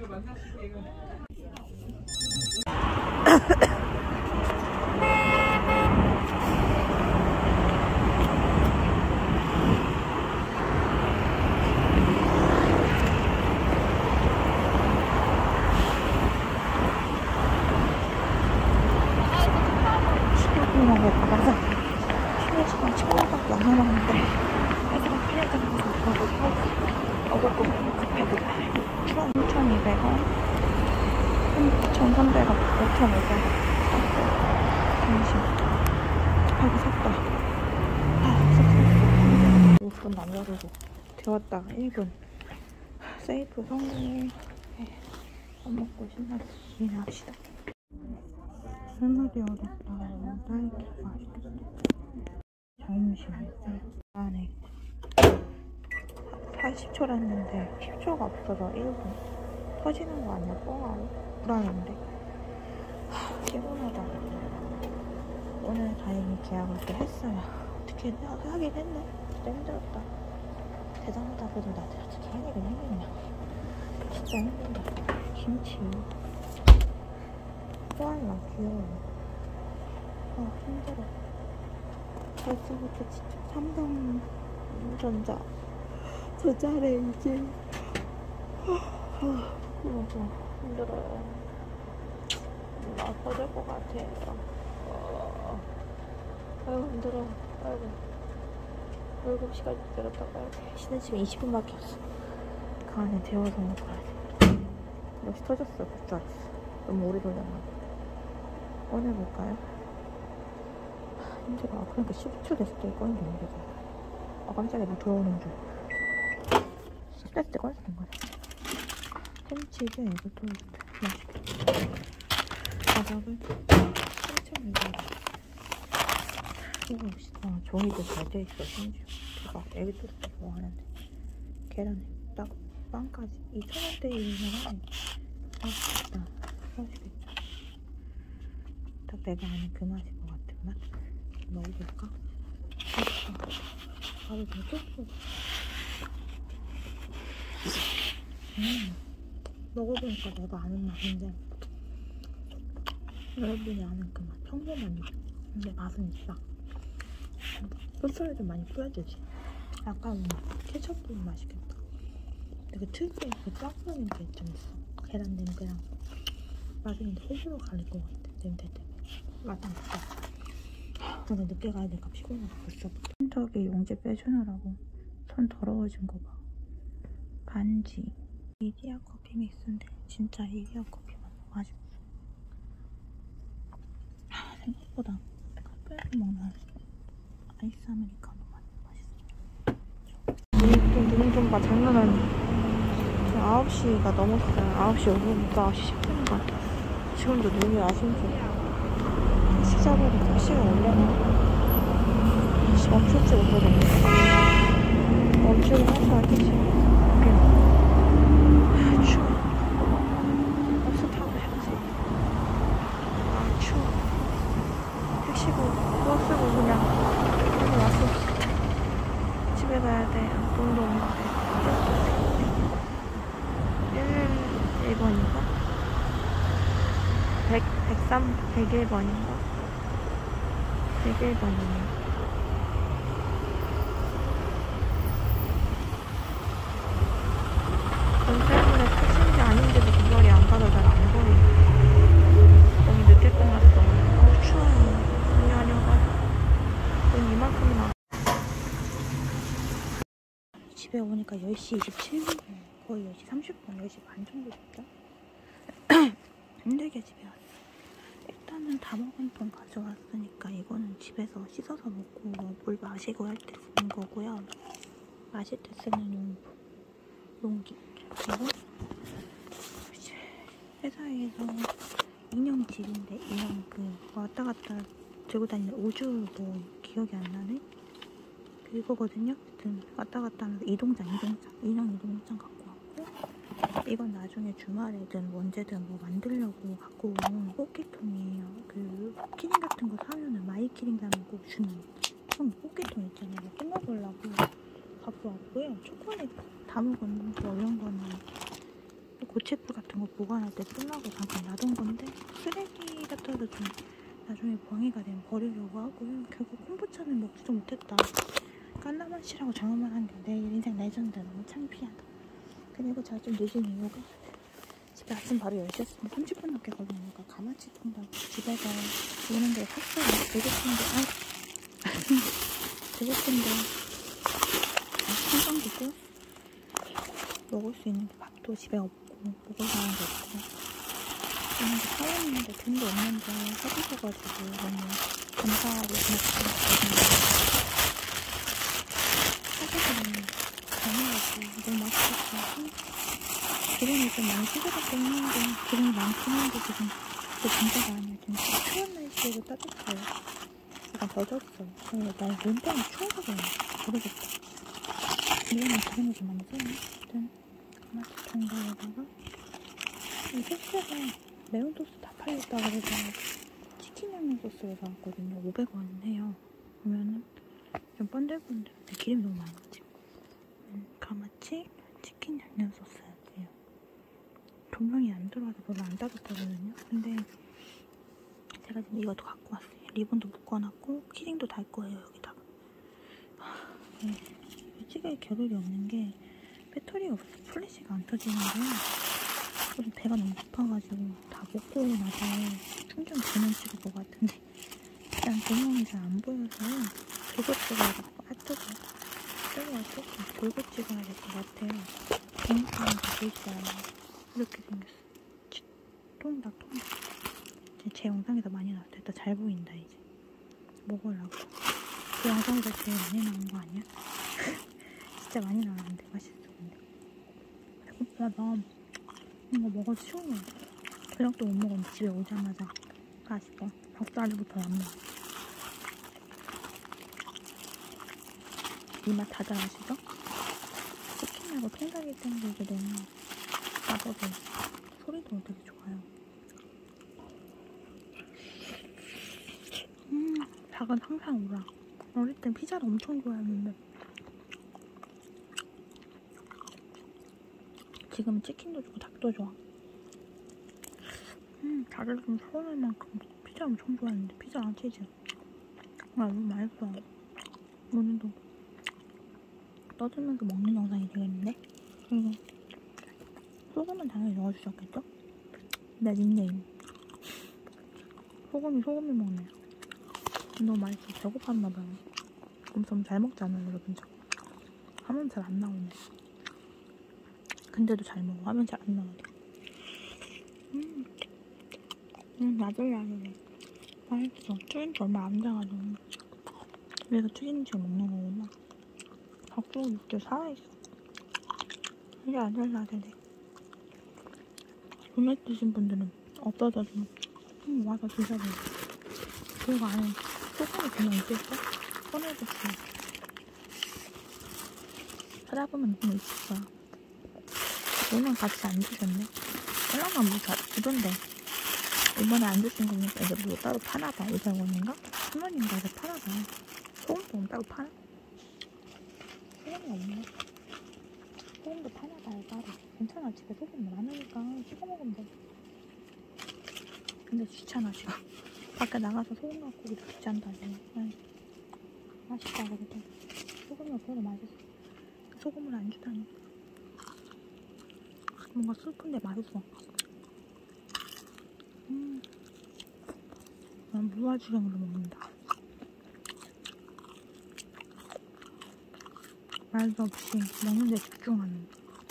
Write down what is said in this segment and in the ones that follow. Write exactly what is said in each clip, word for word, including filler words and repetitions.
오천이백 원, 천삼백 원, 오천오백 원. 잠시만. 아이고, 샀다. 아, 육 분 남겨두고 데웠다가 일 분. 세이프 성공. 네. 밥 먹고 신나게 일합시다. 스무디 어렵다. 딸기 맛있겠다. 잠시만. 안에 팔십 초랬는데 십 초가 없어서 일 분. 터지는 거 아니야? 뻥하고? 불안한데. 하, 피곤하다. 오늘 다행히 계약을 또 했어요. 어떻게 하긴 했네. 진짜 힘들었다. 대단하다. 그래도 나한테 어떻게 해내긴 했겠냐. 진짜 힘들다. 김치. 코알라 귀여워. 아, 힘들어. 벌써부터 진짜 삼성전자 전자래 이제. 아, 힘들어요. 나 터질 것 같아요. 어, 아유, 힘들어. 아이고. 일곱 시까지 기다렸다가 쉬는 시간 이십 분밖에 없어. 그 안에 데워서 먹어야 돼. 역시 터졌어. 그럴 줄 알았어. 너무 오래 돌렸나. 꺼내볼까요? 힘들어. 아, 그러니까 십오 초 됐을 때 꺼내는 게 힘들어. 아, 깜짝이야. 나 돌아오는 줄. 십 됐을 때 꺼내는 거야. 햄치즈 이것도 맛있겠다. 가격을 삼천이백 원. 이거 봅시다. 종이도 잘 돼있어. 심지어 대박. 애기들도 좋아하는데. 계란에 딱 빵까지 이천 원대이면 맛있겠다. 맛있겠죠. 딱 내가 아는 그 맛인 것 같은 맛. 먹어볼까? 바로 더 좁고. 음, 먹어보니까 내가 아는 맛인데 여러분이 아는 그 맛, 평범한 맛. 근데 맛은 있어. 소스를 좀 많이 뿌려주지. 약간 케첩 뿌린 맛이겠다. 되게 특유의 그 짱구는 게 좀 있어. 계란 냄새랑 맛은 근데 호불호 갈릴 것 같아. 냄새 때문에. 맛은 있어. 오늘 늦게 가야 되니까 피곤하다 벌써부터. 손톱이 용지 빼주느라고 손 더러워진 거 봐. 반지. 이디야 커피 믹스인데 진짜 이디야 커피만 맛있어. 생각보다 카페에서 먹는 아이스 아메리카노만 맛있어. 눈 좀 봐. 장난 아니야. 지금 아홉 시가 넘었어요. 아홉 시 오 분부터 아홉 시 십 분인가. 지금도 눈이 아쉬운지. 식사보다 시간 올려놔. 멈출지 못하겠네. 멈추긴 할 거 같지. 추워. 버스 타고 싶지. 아, 추워. 택시고 버스고 그냥 여기 왔어. 집에 가야 돼. 돈도 없는데. 일일 번인가? 백, 백삼, 백일 번인가? 백일 번이네. 돈 때문에 택시인지 아닌지도 구별이 안 가서 잘 안 보여. 너무 늦게 끝났어. 어우, 추워요. 눈이 아니어가지고. 돈 이만큼이나. 집에 오니까 열 시 이십칠 분. 거의 열 시 삼십 분, 열 시 반 정도 됐죠? 힘들게 집에 왔어. 일단은 다 먹은 돈 가져왔으니까 이거는 집에서 씻어서 먹고 물 마시고 할 때 쓰는 거고요. 마실 때 쓰는 용, 용기. 그리고 회사에서 인형집인데 인형 그 왔다 갔다 들고 다니는 우주 뭐 기억이 안 나네? 그거거든요. 하여튼 왔다 갔다 하면서 이동장, 이동장, 인형 이동장 갖고 왔고, 이건 나중에 주말에든 언제든 뭐 만들려고 갖고 온 꽃게통이에요. 그 키링 같은 거 사면은 마이키링 담고 주는 형 꽃게통 있잖아요. 이거 꺼먹으려고 갖고 왔고요. 초콜릿 다 먹었는데 이런 거는 이거 고체불 같은 거 보관할 때 끝나고 잠깐 놔둔 건데 쓰레기 같아서 좀 나중에 방해가 되면 버리려고 하고요. 결국 콤부차는 먹지도 못했다. 깐나 맛이라고 장어만 한 게 내 인생 레전드. 너무 창피하다. 그리고 제가 좀 늦은 이유가 집에 아침 바로 열 시였으면 삼십 분 넘게 걸리니까 가마치 통닭 집에서 오는 데 샀어요. 배고픈데 아 배고픈데 한정기고 먹을 수 있는 밥도 집에 없고 먹을 사람도 없고 오늘 사왔는데 돈도 없는데 사주셔가지고 너무 감사하고 고맙습니다. 사주시면 잘 먹었고 너무 맛있었어요. 기름이 좀 많이 튀겨졌긴 했는데 기름이 많긴 한데 지금 그 진짜가 아니야. 진짜 추운 날씨에도 따뜻해요. 약간 젖었어요. 그래서 난 몸 때문에 추워서 그래. 모르겠다. 이거는 기름이 좀 많이 써요. 아무튼 가마치 통닭에다가 이 소스가 매운 소스 다 팔렸다 그래서 치킨 양념 소스로 나왔거든요. 오백 원 해요. 보면은 좀 번들번들한데 기름이 너무 많았지. 음, 가마치 치킨 양념 소스예요. 조명이 안 들어와서 별로 안 따뜻하거든요. 근데 제가 지금 이것도 갖고 왔어요. 리본도 묶어놨고 키링도 달 거예요. 여기다가. 네. 찌개에 겨를이 없는 게 배터리가 없어서 플래시가 안 터지는 거예요. 그래서 배가 너무 고파가지고 다 먹고 나서 충전 그만 찍을 것 같은데 일단 조명이 잘 안 보여서요. 돌고 찍어야 될 것 같아요. 뜨거워 조금 돌고 찍어야 될 것 같아요. 동영상을 보고 있어요. 이렇게 생겼어. 통닭 통닭. 제 영상에서 많이 나왔다. 일단 잘 보인다 이제. 먹으려고. 그 영상에서 제일 많이 나온 거 아니야? 진짜 많이 나왔는데 맛있어. 근데 배고파서 이거 먹어도 쉬운 거야. 저녁도 못 먹었는데 집에 오자마자 맛있어. 닭다리부터 안 먹어. 이 맛 다들 아시죠? 치킨하고 통닭이 땡기게 되면 맛없어. 소리도 되게 좋아요. 음, 닭은 항상 울어. 어릴 땐 피자를 엄청 좋아했는데 지금은 치킨도 좋고 닭도 좋아. 음, 다들 좀 서운할 만큼 피자 엄청 좋아했는데 피자랑 치즈. 아, 너무 맛있어. 오늘도 떠들면서 먹는 영상이 되겠는데? 그리고 소금은 당연히 넣어주셨겠죠? 내 닉네임. 소금이 소금이 먹네. 너무 맛있어. 배고팠나봐요. 엄청 잘 먹잖아요, 여러분. 화면 잘 안 나오네. 근데도 잘 먹어. 화면 잘 안 나오네. 음, 음, 나들나들해. 맛있어. 튀김치 얼마 안 돼가지고. 그래서 튀김치 먹는 거구나. 닭도 육즙 살아있어. 이게 아들나들해. 도넛 드신 분들은 없어져서 음, 와서 드셔보세요. 그리고 안에 소금이 그냥 있을까? 꺼내봤어요. 찾아보면 좀 있을 거야. 오늘 같이 안 주셨네. 콜라가 뭐 잘 주던데. 이번에 안 주신 거니까 이제 뭐 따로 파나봐. 이백 원인가? 천 원인가 해서 파나봐. 소금도 따로 파나? 소금이 없네. 소금도 파나봐요 따로. 괜찮아. 집에 소금 많으니까 찍어 먹으면 돼. 근데 귀찮아 지금. 밖에 나가서 소금 갖고 오기도 귀찮다고. 맛있다 그래도. 소금이 없어도 맛있어. 소금을 안 주다니. 뭔가 슬픈데 맛있어. 음. 난 무화주경으로 먹는다. 말도 없이 먹는 데 집중하는.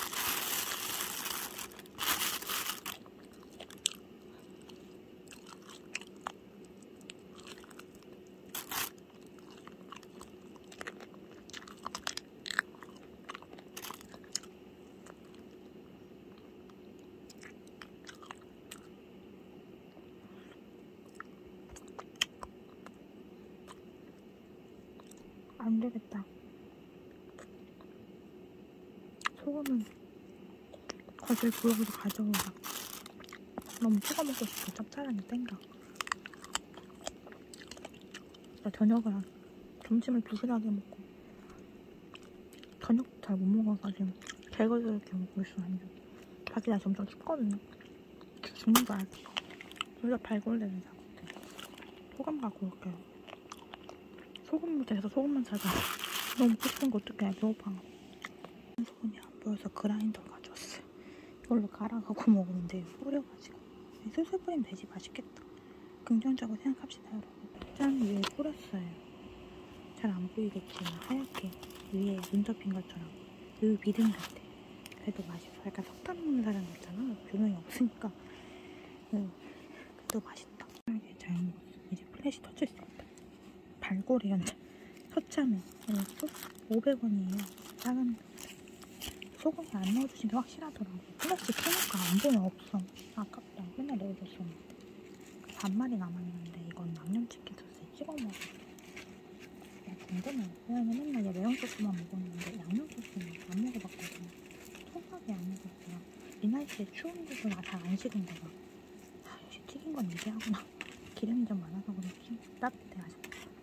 안 되겠다. 소금은 거실 부엌으로 가져오자. 너무 찍어 먹고 싶어. 짭짤하게 땡겨. 나 저녁을 안, 점심을 부실하게 먹고 저녁도 잘 못 먹어가지고 달궈서 이렇게 먹고 있어. 완전 밖에 날씨 엄청 춥거든요. 죽는 줄 알았어. 우리가 발골되는 작업들. 소금 갖고 올게요. 소금 못해서 소금만 사자. 너무 먹고 싶은 거 어떡해. 배고파. 소금이 안 보여서 그라인더 가져왔어요. 이걸로 갈아가고 먹으면 돼요. 뿌려가지고. 슬슬 뿌리면 되지. 맛있겠다. 긍정적으로 생각합시다, 여러분. 짠, 위에 뿌렸어요. 잘 안 보이겠지만 하얗게 위에 눈 덮인 것처럼 그 비듬 같아. 그래도 맛있어. 약간 석탄 먹는 사람 같잖아. 조명이 없으니까. 응. 그래도 맛있다. 이게 잘 먹었어. 이제 플래시 터칠 수 있다. 발골이 현재 서참에 오백 원이에요. 작은 소금이 안 넣어주신 게 확실하더라고. 플래시 켜니까 안 보여. 없어. 아깝다. 맨날 넣어줬었는데. 반마리 남았는데 이건 양념치킨 소스에 찍어 먹었어. 야, 궁금해. 왜냐면 맨날 얘 매운 소스만 먹었는데 양념 소스는 안 먹어봤거든. 통닭이 양념 소스랑 이 날씨에 추운 데서 잘 안 식은 거봐. 아, 역시 튀긴 건 이제 하구나. 기름이 좀 많아서 그렇지. 따뜻해 아직.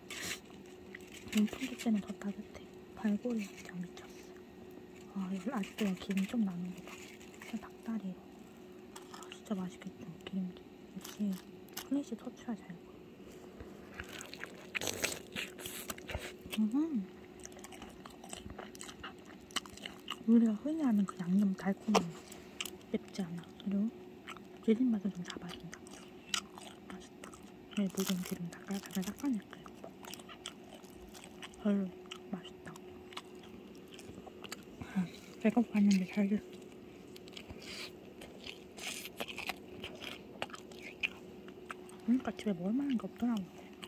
온풍기 때는 더 따뜻해. 발골이 진짜 미쳤어. 아, 여기 아직도 기름 좀 나는 거 봐. 진짜 닭다리로. 아, 진짜 맛있겠다. 기름기. 역시 플래시 터치가 잘 봐. 음. 우리가 흔히 아는 그 양념 달콤한 맛. 맵지 않아. 그리고 기름 맛을 좀 잡아준다. 맛있다. 네, 모든 기름 다깔다깔 닦아낼게요. 별로 맛있다. 아, 배고팠는데 잘 됐어. 그러니까 집에 먹을 만한 게 없더라고.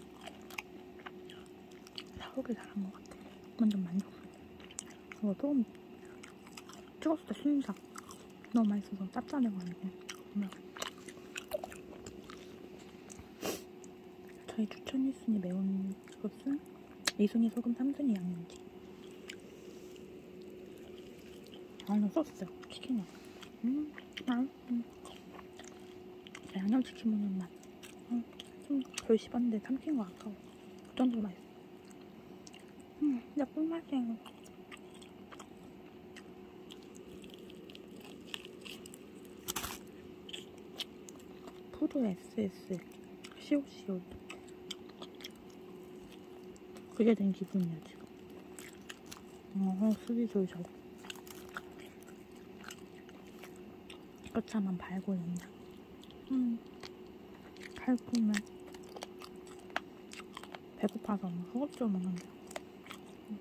사오길 잘한 것 같아. 완전 만족해. 이거 조금 찍었을 때 순삭. 너무 맛있어서 짭짤해가지고. 저희 추천 일 순위 매운 소스, 이 순위 소금, 삼 순위 양념치. 아니 소스 치킨이야. 음, 아, 음. 양념치킨 먹는 맛. 음, 좀 덜 씹었는데 삼킨 거 아까워. 그 정도로 맛있어. 음, 진짜 꿀맛이에요. 푸드 에스에스 시오시오. 그게 된 기분이야 지금. 어, 수비 조절. 거참한 발골인다. 음, 달콤해. 배고파서 허겁지겁 먹는다. 음.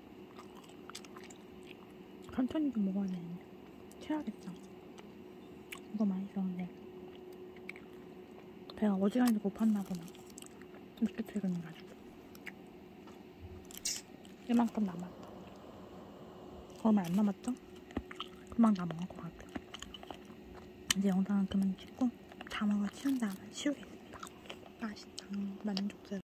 천천히 좀 먹어야 되는데. 체하겠다. 이거 맛있었는데 배가 어지간히 고팠나 보다. 늦게 퇴근해가지고. 이만큼 남았다. 얼마 안 남았죠? 금방 다 먹을 것 같아. 이제 영상은 그만 찍고 다 먹어 치운 다음에 치우겠습니다. 맛있다. 만족스러워.